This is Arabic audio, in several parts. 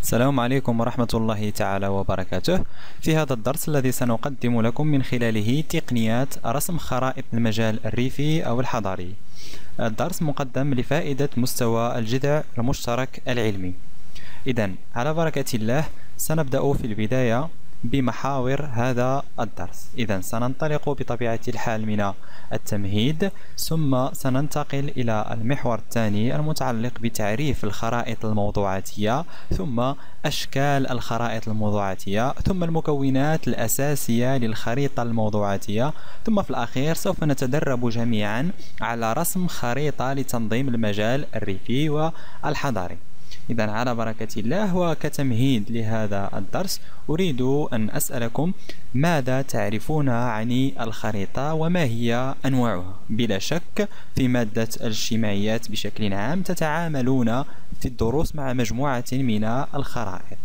السلام عليكم ورحمة الله تعالى وبركاته. في هذا الدرس الذي سنقدم لكم من خلاله تقنيات رسم خرائط المجال الريفي أو الحضري. الدرس مقدم لفائدة مستوى الجذع المشترك العلمي. إذن على بركة الله سنبدأ في البداية بمحاور هذا الدرس. إذن سننطلق بطبيعة الحال من التمهيد، ثم سننتقل إلى المحور الثاني المتعلق بتعريف الخرائط الموضوعاتية، ثم أشكال الخرائط الموضوعاتية، ثم المكونات الأساسية للخريطة الموضوعاتية، ثم في الأخير سوف نتدرب جميعا على رسم خريطة لتنظيم المجال الريفي والحضري. إذن على بركة الله، وكتمهيد لهذا الدرس أريد أن أسألكم ماذا تعرفون عن الخريطة وما هي أنواعها؟ بلا شك في مادة الاجتماعيات بشكل عام تتعاملون في الدروس مع مجموعة من الخرائط،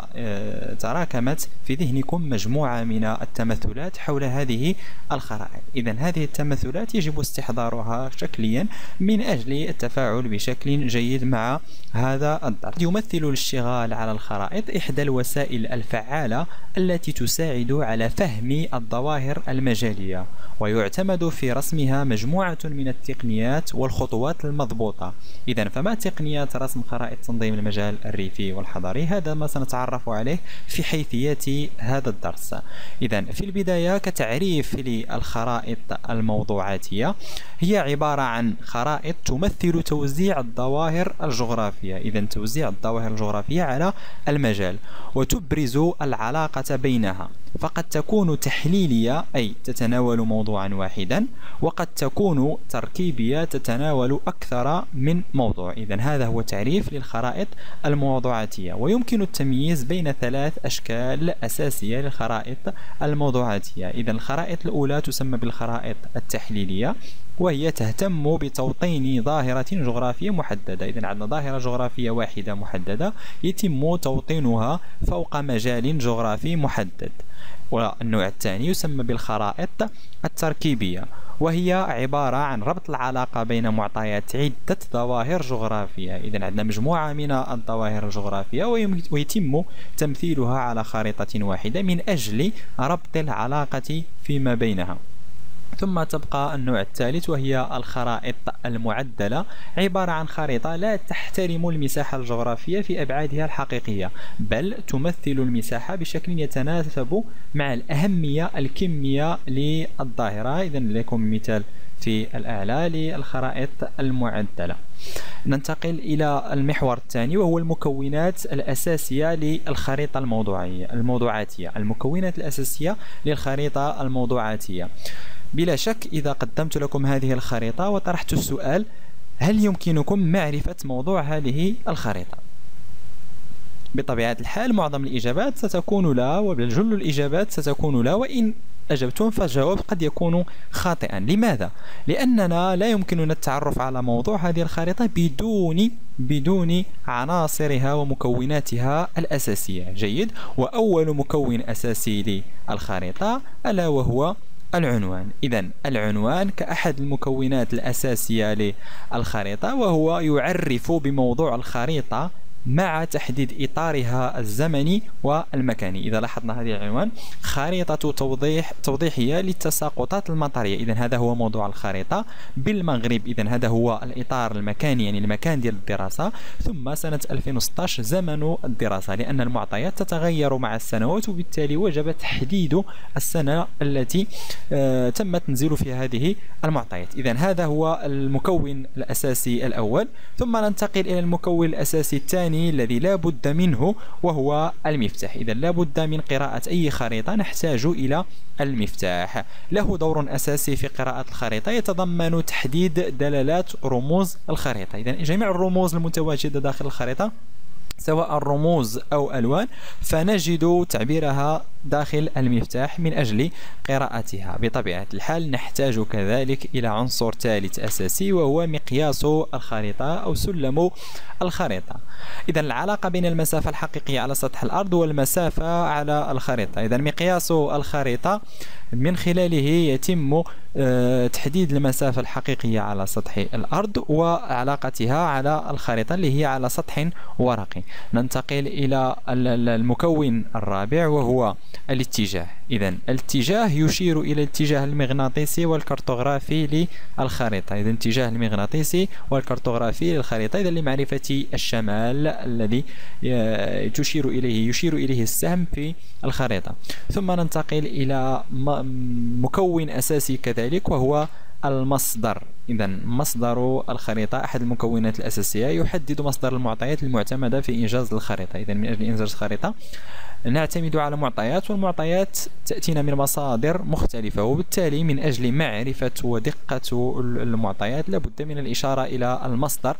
وتراكمت في ذهنكم مجموعة من التمثلات حول هذه الخرائط. إذن هذه التمثلات يجب استحضارها شكليا من أجل التفاعل بشكل جيد مع هذا الدرس. يمثل الاشتغال على الخرائط إحدى الوسائل الفعالة التي تساعد على فهم الظواهر المجالية، ويعتمد في رسمها مجموعة من التقنيات والخطوات المضبوطة. إذن فما تقنيات رسم خرائط تنظيم المجال الريفي والحضري؟ هذا ما سنتعرف عليه في حيثيات هذا الدرس. إذن في البداية كتعريف للخرائط الموضوعاتية، هي عبارة عن خرائط تمثل توزيع الظواهر الجغرافية، إذن توزيع الظواهر الجغرافية على المجال، وتبرز العلاقة بينها، فقد تكون تحليلية أي تتناول موضوعا واحدا، وقد تكون تركيبية تتناول أكثر من موضوع. إذن هذا هو تعريف للخرائط الموضوعاتية. ويمكن التمييز بين ثلاث أشكال أساسية للخرائط الموضوعاتية. إذن الخرائط الأولى تسمى بالخرائط التحليلية، وهي تهتم بتوطين ظاهرة جغرافية محددة. إذن عندنا ظاهرة جغرافية واحدة محددة يتم توطينها فوق مجال جغرافي محدد. والنوع الثاني يسمى بالخرائط التركيبية، وهي عبارة عن ربط العلاقة بين معطيات عدة ظواهر جغرافية. إذن عندنا مجموعة من الظواهر الجغرافية ويتم تمثيلها على خريطة واحدة من أجل ربط العلاقة فيما بينها. ثم تبقى النوع الثالث، وهي الخرائط المعدلة، عبارة عن خريطة لا تحترم المساحة الجغرافية في أبعادها الحقيقية، بل تمثل المساحة بشكل يتناسب مع الأهمية الكمية للظاهرة. إذن لكم مثال في الأعلى للخرائط المعدلة. ننتقل إلى المحور الثاني، وهو المكونات الأساسية للخريطة الموضوعاتية. المكونات الأساسية للخريطة الموضوعاتية، بلا شك إذا قدمت لكم هذه الخريطة وطرحت السؤال: هل يمكنكم معرفة موضوع هذه الخريطة؟ بطبيعة الحال معظم الإجابات ستكون لا، وبل جل الإجابات ستكون لا، وإن أجبتم فالجواب قد يكون خاطئا. لماذا؟ لأننا لا يمكننا التعرف على موضوع هذه الخريطة بدون عناصرها ومكوناتها الأساسية. جيد. وأول مكون أساسي للخريطة ألا وهو العنوان. إذن العنوان كأحد المكونات الأساسية للخريطة، وهو يعرف بموضوع الخريطة مع تحديد إطارها الزمني والمكاني. إذا لاحظنا هذه العنوان: خريطة توضيحية للتساقطات المطرية. إذن هذا هو موضوع الخريطة بالمغرب. إذن هذا هو الإطار المكاني، يعني المكان ديال الدراسة. ثم سنة 2016 زمن الدراسة، لأن المعطيات تتغير مع السنوات، وبالتالي وجب تحديد السنة التي تم تنزيل فيها هذه المعطيات. إذن هذا هو المكون الأساسي الأول. ثم ننتقل إلى المكون الأساسي الثاني الذي لا بد منه، وهو المفتاح. إذا لا بد من قراءة أي خريطة نحتاج إلى المفتاح. له دور أساسي في قراءة الخريطة، يتضمن تحديد دلالات رموز الخريطة. إذا جميع الرموز المتواجدة داخل الخريطة، سواء الرموز أو ألوان، فنجد تعبيرها داخل المفتاح من أجل قراءتها. بطبيعة الحال نحتاج كذلك إلى عنصر ثالث أساسي، وهو مقياس الخريطة أو سلم الخريطة. إذا العلاقة بين المسافة الحقيقية على سطح الأرض والمسافة على الخريطة. إذا مقياس الخريطة من خلاله يتم تحديد المسافة الحقيقية على سطح الأرض وعلاقتها على الخريطة اللي هي على سطح ورقي. ننتقل إلى المكون الرابع وهو الاتجاه. إذا الاتجاه يشير إلى الاتجاه المغناطيسي والكرتوغرافي للخريطة. إذا الاتجاه المغناطيسي والكرتوغرافي للخريطة، إذا لمعرفة الشمال الذي يشير إليه السهم في الخريطة. ثم ننتقل إلى مكون أساسي كذلك وهو المصدر. إذا مصدر الخريطة أحد المكونات الأساسية، يحدد مصدر المعطيات المعتمدة في إنجاز الخريطة. إذا من أجل إنجاز الخريطة نعتمد على معطيات، والمعطيات تأتينا من مصادر مختلفة، وبالتالي من أجل معرفة ودقة المعطيات لابد من الإشارة إلى المصدر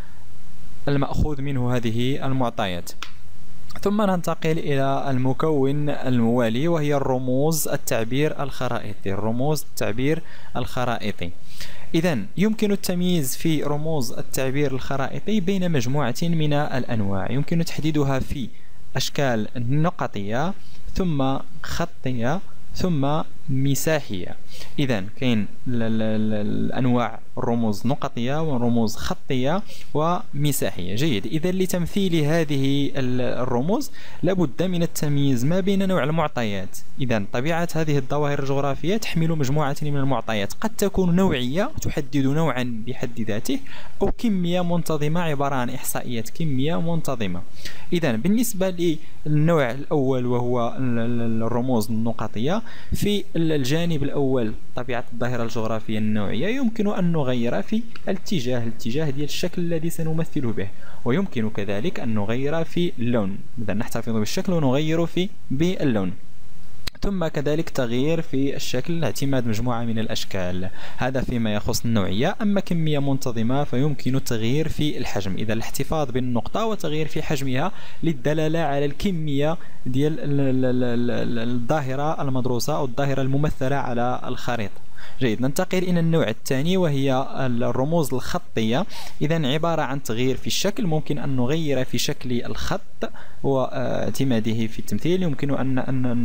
المأخوذ منه هذه المعطيات. ثم ننتقل إلى المكون الموالي وهي الرموز التعبير الخرائطي. الرموز التعبير الخرائطي. إذا يمكن التمييز في رموز التعبير الخرائطي بين مجموعة من الأنواع، يمكن تحديدها في أشكال نقطية ثم خطية ثم مساحية. إذا كاين الأنواع الرموز نقطية ورموز خطية ومساحية. جيد. إذا لتمثيل هذه الرموز لابد من التمييز ما بين نوع المعطيات. إذا طبيعة هذه الظواهر الجغرافية تحمل مجموعة من المعطيات، قد تكون نوعية تحدد نوعا بحد ذاته، أو كمية منتظمة عبارة عن إحصائيات كمية منتظمة. إذا بالنسبة للنوع الأول وهو الرموز النقطية، في الجانب الأول طبيعة الظاهرة الجغرافية النوعية يمكن أن نغير في الاتجاه ديال الشكل الذي سنمثله به، ويمكن كذلك أن نغير في اللون. إذا نحتفظ بالشكل ونغير باللون. ثم كذلك تغيير في الشكل اعتماد مجموعة من الأشكال. هذا فيما يخص النوعية. أما كمية منتظمة فيمكن التغيير في الحجم. إذا الاحتفاظ بالنقطة وتغيير في حجمها للدلالة على الكمية ديال الظاهرة المدروسة أو الظاهرة الممثلة على الخريطة. جيد. ننتقل إلى النوع الثاني وهي الرموز الخطية. إذا عبارة عن تغيير في الشكل، ممكن أن نغير في شكل الخط واعتماده في التمثيل. يمكن أن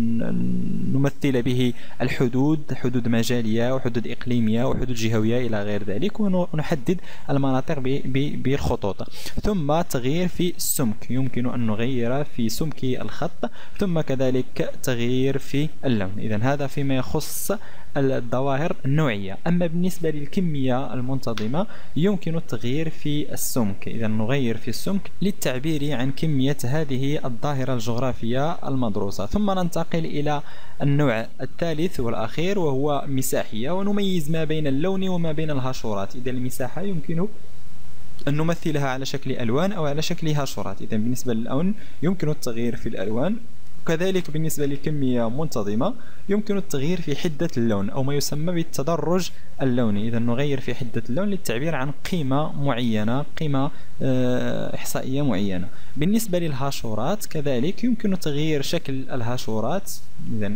نمثل به الحدود، حدود مجالية وحدود إقليمية وحدود جهوية إلى غير ذلك، ونحدد المناطق بالخطوط. ثم تغيير في السمك، يمكن أن نغير في سمك الخط. ثم كذلك تغيير في اللون. إذا هذا فيما يخص الظواهر النوعية. أما بالنسبة للكمية المنتظمة يمكن التغيير في السمك. إذا نغير في السمك للتعبير عن كمية هذه الظاهرة الجغرافية المدروسة. ثم ننتقل إلى النوع الثالث والأخير وهو مساحية، ونميز ما بين اللون وما بين الهاشورات. إذا المساحة يمكن أن نمثلها على شكل ألوان أو على شكل هاشورات. إذا بالنسبة للون يمكن التغيير في الألوان، كذلك بالنسبة لكمية منتظمة يمكن التغيير في حدة اللون أو ما يسمى بالتدرج اللوني. إذا نغير في حدة اللون للتعبير عن قيمة معينة، قيمة إحصائية معينة. بالنسبة للهاشورات كذلك يمكن تغيير شكل الهاشورات. إذا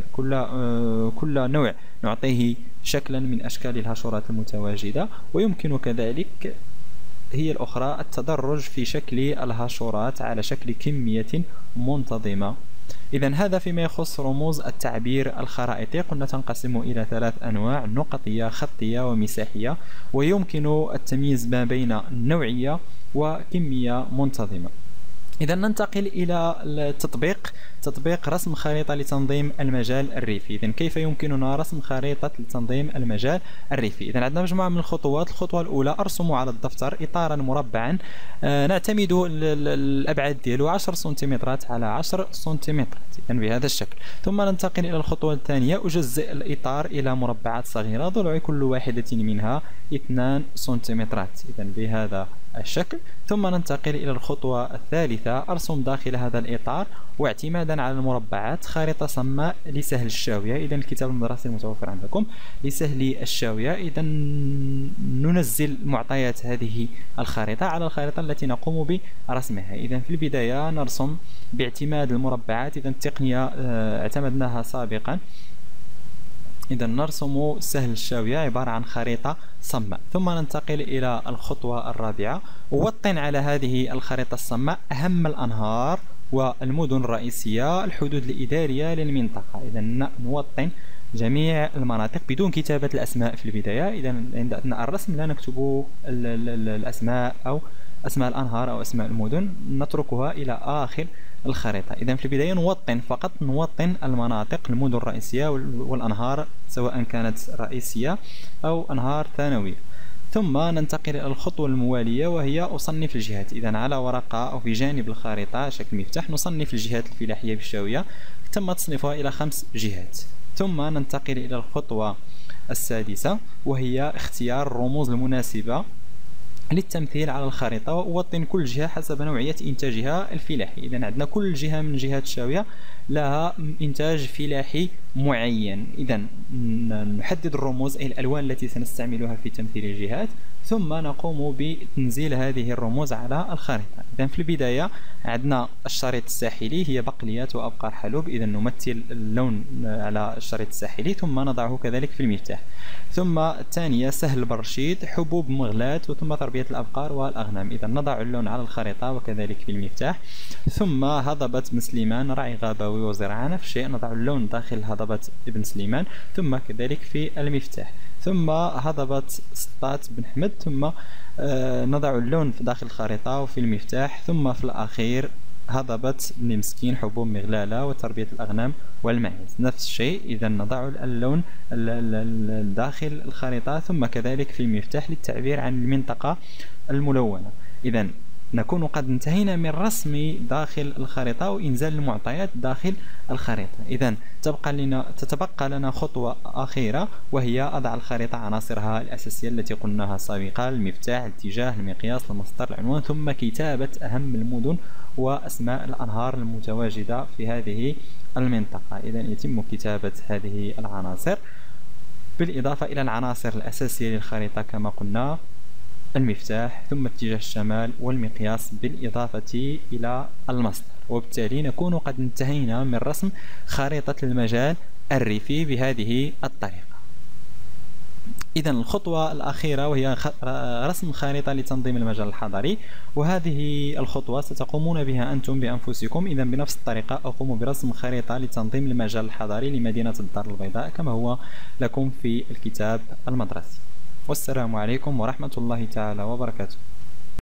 كل نوع نعطيه شكلا من أشكال الهاشورات المتواجدة، ويمكن كذلك هي الأخرى التدرج في شكل الهاشورات على شكل كمية منتظمة. إذا هذا فيما يخص رموز التعبير الخرائطي. قلنا تنقسم إلى 3 أنواع: نقطية، خطية، ومساحية، ويمكن التمييز ما بين النوعية وكمية منتظمة. إذا ننتقل إلى تطبيق رسم خريطة لتنظيم المجال الريفي. إذا كيف يمكننا رسم خريطة لتنظيم المجال الريفي؟ إذا عندنا مجموعة من الخطوات. الخطوة الأولى: أرسم على الدفتر إطارا مربعا نعتمد الأبعاد ديالو 10 سنتيمترات على 10 سنتيمترات، إذا بهذا الشكل. ثم ننتقل إلى الخطوة الثانية: أجزئ الإطار إلى مربعات صغيرة ضلع كل واحدة منها 2 سنتيمترات، إذا بهذا الشكل. ثم ننتقل إلى الخطوة الثالثة، أرسم داخل هذا الإطار واعتمادا على المربعات خارطة صماء لسهل الشاوية. إذا الكتاب المدرسي المتوفر عندكم لسهل الشاوية. إذا ننزل معطيات هذه الخارطة على الخارطة التي نقوم برسمها. إذا في البداية نرسم باعتماد المربعات. إذا التقنية اعتمدناها سابقا. إذا نرسم سهل الشاوية عبارة عن خريطة صماء. ثم ننتقل إلى الخطوة الرابعة، ووطن على هذه الخريطة الصماء أهم الأنهار والمدن الرئيسية، الحدود الإدارية للمنطقة. إذا نوطن جميع المناطق بدون كتابة الأسماء في البداية. إذا عند أثناء الرسم لا نكتب الأسماء أو أسماء الأنهار أو أسماء المدن، نتركها إلى آخر الخريطة. إذا في البداية نوطن فقط، نوطن المناطق، المدن الرئيسية والأنهار سواء كانت رئيسية أو أنهار ثانوية. ثم ننتقل إلى الخطوة الموالية وهي أصنف الجهات. إذا على ورقة أو في جانب الخريطة شكل مفتاح نصنف الجهات الفلاحية بالشاوية، تم تصنيفها إلى 5 جهات. ثم ننتقل إلى الخطوة السادسة وهي اختيار الرموز المناسبة للتمثيل على الخريطة، وأوطن كل جهة حسب نوعية إنتاجها الفلاحي. إذا عندنا كل جهة من جهات الشاوية لها إنتاج فلاحي معين. إذا نحدد الرموز أي الألوان التي سنستعملها في تمثيل الجهات، ثم نقوم بتنزيل هذه الرموز على الخريطة. إذا في البداية عندنا الشريط الساحلي هي بقليات وأبقار حلوب. إذا نمثل اللون على الشريط الساحلي ثم نضعه كذلك في المفتاح. ثم الثانية سهل برشيد، حبوب مغلاة، وثم تربية الأبقار والأغنام. إذا نضع اللون على الخريطة وكذلك في المفتاح. ثم هضبة بن سليمان، رعي غابوي وزراعة، نفس الشيء نضع اللون داخل هضبة ابن سليمان ثم كذلك في المفتاح. ثم هضبة سطات بن حمد، ثم نضع اللون داخل الخريطة وفي المفتاح. ثم في الأخير هضبة بن مسكين، حبوب مغلالة وتربية الأغنام والماعز، نفس الشيء. إذا نضع اللون داخل الخريطة ثم كذلك في المفتاح للتعبير عن المنطقة الملونة. إذا نكون قد انتهينا من رسم داخل الخريطة وإنزال المعطيات داخل الخريطة. إذا تتبقى لنا خطوة أخيرة وهي أضع الخريطة عناصرها الأساسية التي قلناها سابقا: المفتاح، الاتجاه، المقياس، المسطر، العنوان، ثم كتابة أهم المدن وأسماء الأنهار المتواجدة في هذه المنطقة. إذا يتم كتابة هذه العناصر بالإضافة إلى العناصر الأساسية للخريطة كما قلنا: المفتاح، ثم اتجاه الشمال، والمقياس، بالإضافة إلى المسطر. وبالتالي نكون قد انتهينا من رسم خريطة المجال الريفي بهذه الطريقة. إذا الخطوة الأخيرة وهي رسم خريطة لتنظيم المجال الحضري، وهذه الخطوة ستقومون بها أنتم بأنفسكم. إذا بنفس الطريقة أقوم برسم خريطة لتنظيم المجال الحضري لمدينة الدار البيضاء كما هو لكم في الكتاب المدرسي. والسلام عليكم ورحمة الله تعالى وبركاته.